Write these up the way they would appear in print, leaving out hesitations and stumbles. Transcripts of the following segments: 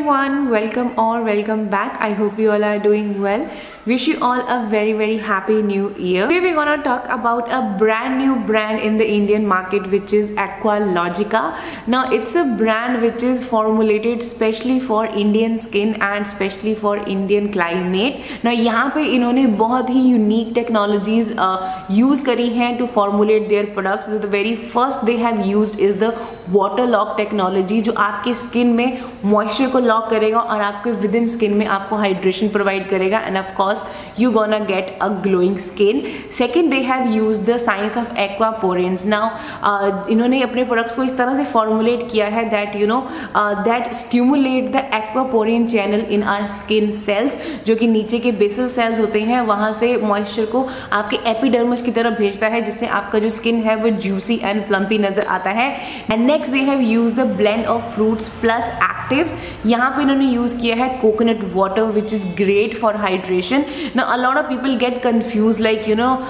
everyone, welcome or welcome back. I hope you all are doing well. Wish you all a very happy new year. Today we're gonna talk about a brand new brand in the Indian market, which is Aqualogica. Now it's a brand which is formulated specially for Indian skin and specially for Indian climate. Now यहाँ पे इन्होंने बहुत ही unique technologies use करी हैं to formulate their products. So the very first they have used is the water lock technology, जो आपके skin में moisture को lock करेगा और आपके within skin में आपको hydration provide करेगा, and of course you gonna get a glowing skin. Second, they have used the science of aquaporins. Now इन्होंने अपने products को इस तरह से formulate किया है that that stimulate the aquaporin channel in our skin cells, जो कि नीचे के basal cells होते हैं, वहाँ से moisture को आपके epidermis की तरफ भेजता है, जिससे आपका जो skin है वो juicy and plumpy नजर आता है. And next they have used the blend of fruits plus actives. यहाँ पे इन्होंने use किया है coconut water, which is great for hydration. Now a lot of people get confused, like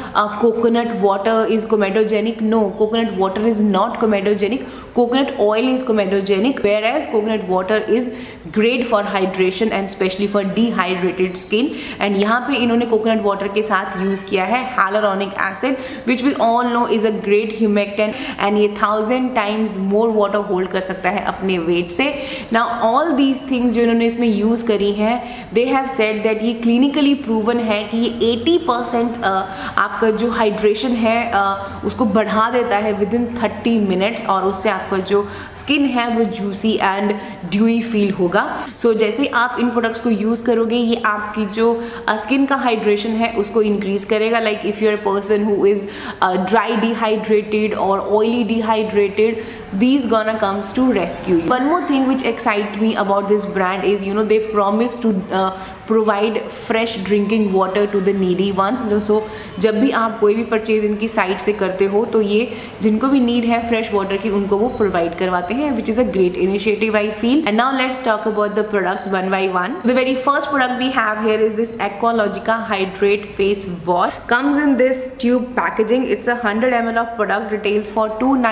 coconut water is comedogenic. No, coconut water is not comedogenic. Coconut oil is comedogenic, whereas coconut water is great for hydration and especially for dehydrated skin. And यहाँ पे इन्होंने coconut water के साथ use किया है hyaluronic acid, which we all know is a great humectant, and ये 1000 times more water hold कर सकता है अपने weight से. Now all these things जो इन्होंने इसमें use करी हैं, they have said that ये clinically proven है कि ये 80% आपका जो hydration है उसको बढ़ा देता है within 30 minutes, और उससे आपका जो स्किन है वो जूसी एंड ड्यूई फील होगा. सो जैसे आप इन प्रोडक्ट्स को यूज़ करोगे, ये आपकी जो स्किन का हाइड्रेशन है उसको इंक्रीज करेगा. Like if you are person who is dry dehydrated और oily dehydrated, these gonna comes to rescue you. One more thing which excites me about this brand is they promise to provide fresh drinking water to the needy ones. So जब भी आप कोई भी purchase इनकी site से करते हो, तो ये जिनको भी नीड है फ्रेश वाटर की, उनको वो प्रोवाइड करवाते हैं, which is a great initiative I feel. And now let's talk about the products one by one. The very first product we have here is this Aqualogica Hydrate Face Wash. Comes in this tube packaging. It's a 100 ml of product, retails for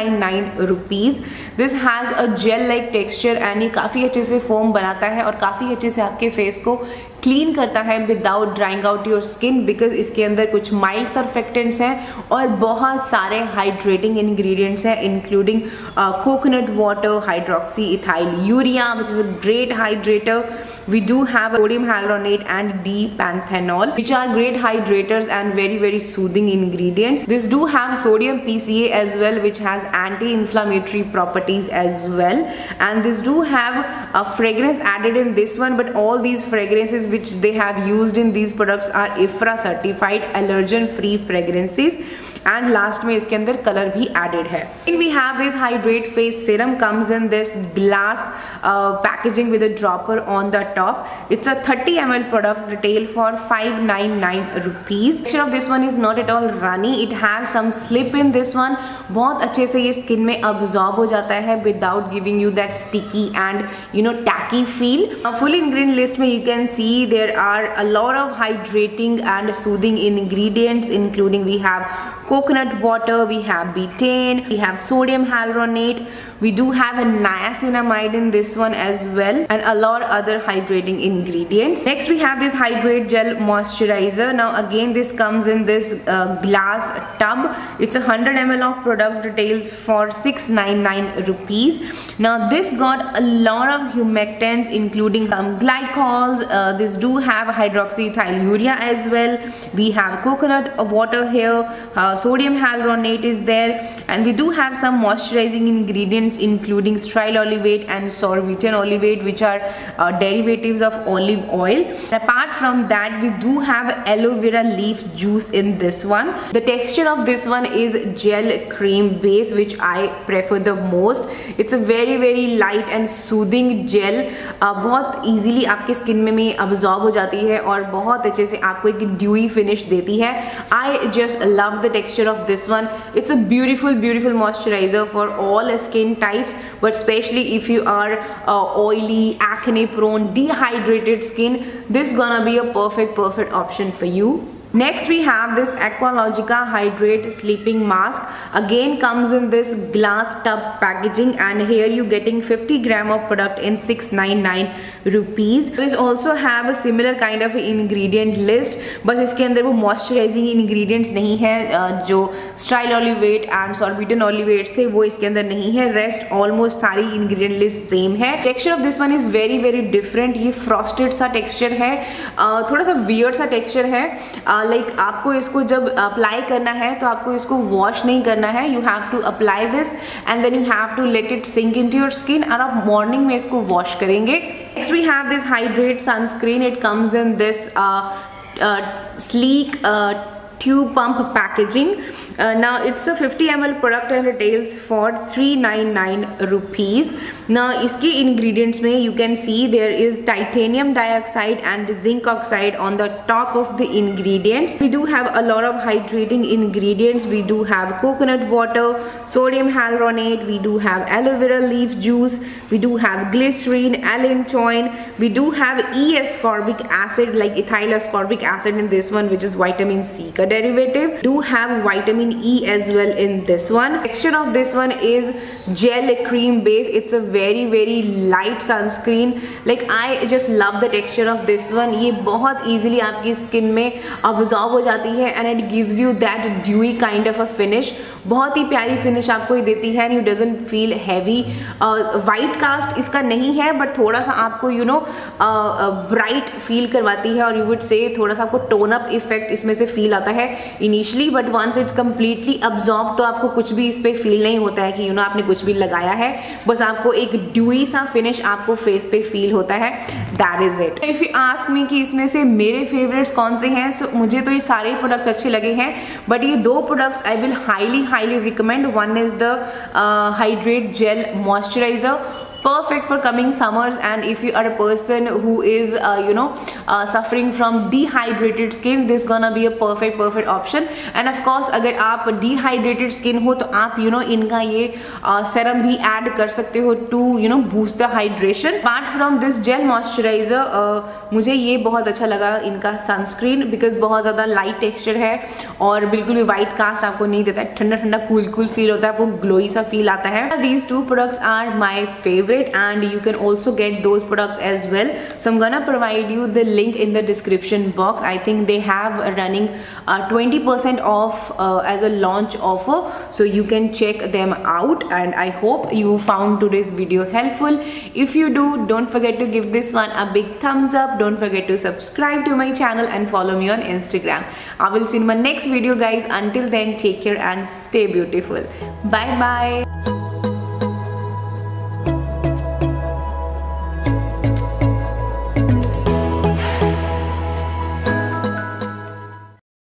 299 rupees. This has a gel like texture and ये काफ़ी अच्छे से foam बनाता है और काफ़ी अच्छे से आपके फेस को क्लीन करता है without drying out your skin, because इसके अंदर कुछ माइल्ड सर्फेक्टेंट्स हैं और बहुत सारे हाइड्रेटिंग इंग्रेडिएंट्स हैं, including coconut water, hydroxyethyl urea, which is a great hydrator. We do have sodium hyaluronate and D-panthenol, which are great hydrators and very soothing ingredients. This do have sodium PCA as well, which has anti-inflammatory properties as well. And this do have a fragrance added in this one, but all these fragrances which they have used in these products are IFRA certified allergen-free fragrances. And last में इसके अंदर colour भी added है. And we have this hydrate face serum, comes in this glass packaging with a dropper on the top. It's a 30 ml product, retail for 599 rupees. Texture of this one is not at all runny. It has some slip in this one. बहुत अच्छे से ये skin में absorb हो जाता है without giving you that sticky and tacky feel. Full ingredient list में you can see there are a lot of hydrating and soothing ingredients, including we have coconut water, we have betaine, we have sodium hyaluronate, we do have a niacinamide in this one as well, and a lot of other hydrating ingredients. Next we have this hydrate gel moisturizer. Now again this comes in this glass tub. It's a 100 ml of product, retails for 699 rupees. Now this got a lot of humectants, including glycols. This do have hydroxyethylurea as well. We have coconut water here, sodium hyaluronate is there, and we do have some moisturizing ingredients including stearin olivate and sorbitan olivate, which are derivatives of olive oil. Apart from that, we do have aloe vera leaf juice in this one. The texture of this one is gel cream base, which I prefer the most. It's a very light and soothing gel. बहुत easily आपके skin में absorb हो जाती है और बहुत अच्छे से आपको एक dewy finish देती है. I just love the texture of this one. It's a beautiful moisturizer for all skin types, but especially if you are oily, acne prone, dehydrated skin, this gonna be a perfect option for you. Next we have this Aqualogica Hydrate Sleeping Mask. Again comes in this glass tub packaging, and here you getting 50 gram of product in 699 rupees. There is also have a similar kind of ingredient list, बस इसके अंदर वो moisturizing ingredients नहीं है, जो Style Olivate and Sorbitan Olivates थे वो इसके अंदर नहीं है. Rest almost सारी ingredient list same है. Texture of this one is very very different. ये frosted सा texture है, थोड़ा सा weird सा texture है. लाइक आपको इसको जब अप्लाई करना है तो आपको इसको वॉश नहीं करना है. You have to apply this and then you have to let it sink into your skin, और आप मॉर्निंग में इसको वॉश करेंगे. Next we have this hydrate sunscreen. It comes in this sleek tube pump packaging. Now it's a 50 ml product and retails for 399 rupees. Now इसके ingredients में you can see there is titanium dioxide and zinc oxide on the top of the ingredients. We do have a lot of hydrating ingredients. We do have coconut water, sodium hyaluronate, we do have aloe vera leaf juice, we do have glycerine, allantoin, we do have E-ascorbic acid like ethyl ascorbic acid in this one, which is vitamin C ka derivative. Do have vitamin E as well in this one. Texture of this one is gel cream base. It's a very very light sunscreen. Like I just love the texture of this one. ये बहुत easily आपकी skin में absorb हो जाती है and it gives you that dewy kind of a finish. बहुत ही प्यारी finish आपको ये देती है and you doesn't feel heavy. White cast इसका नहीं है but थोड़ा सा आपको you know bright feel करवाती है, और you would say थोड़ा सा आपको tone up effect इसमें से feel आता है initially, but once it's completely absorbed तो आपको कुछ भी इस पे feel नहीं होता है कि you know आपने कुछ भी लगाया है. बस आपको एक dewy सा finish आपको face पे feel होता है. That is it. If you ask me कि इसमें से मेरे favorites कौन से हैं, so मुझे तो ये सारे products अच्छे लगे हैं, but ये दो products I will highly recommend. One is the Hydrate Gel Moisturizer. Perfect for coming summers, and if you are a person who is suffering from dehydrated skin, this gonna be a perfect option. And of course अगर आप dehydrated skin हो तो आप इनका ये serum भी add कर सकते हो to boost the hydration. Apart from this gel moisturizer, मुझे ये बहुत अच्छा लगा इनका sunscreen, because बहुत ज़्यादा light texture है और बिल्कुल भी white cast आपको नहीं देता है. ठंडा cool feel होता है, आपको glowy सा feel आता है. These two products are my favorite, and you can also get those products as well. So I'm gonna provide you the link in the description box. I think they have running 20% off as a launch offer, so you can check them out. And I hope you found today's video helpful. If you do, don't forget to give this one a big thumbs up. Don't forget to subscribe to my channel and follow me on Instagram. I will see you in my next video guys. Until then, take care and stay beautiful. Bye bye.